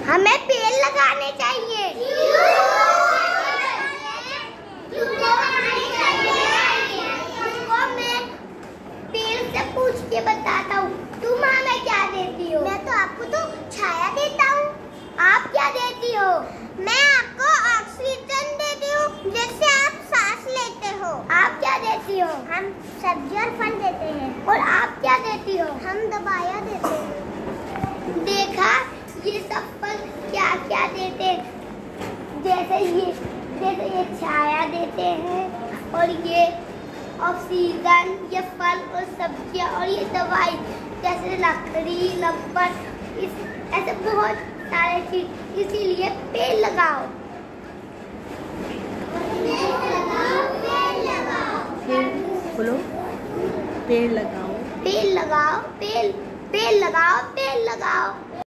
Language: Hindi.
हमें पेड़ लगाने चाहिए। तुमको मैं पेड़ से पूछ के बताता हूँ, तुम हमें क्या देती हो? मैं तो आपको तो छाया देता हूँ। आप क्या देती हो? मैं आपको ऑक्सीजन देती हूँ, जिससे आप सांस लेते हो। आप क्या देती हो? हम सब्जी और फल देते हैं। और आप क्या देती हो? हम दवाइयाँ देते हैं। देखा, ये सब फल क्या क्या देते हैं, जैसे ये छाया देते हैं, और ये ऑक्सीजन, ये फल और सब्जियां, और ये दवाई जैसे लकड़ी, रबर, ऐसे बहुत सारे चीज। इसीलिए पेड़ लगाओ। बोलो, पेड़ लगाओ, पेड़ लगाओ, पेड़ लगाओ, पेड़ लगाओ।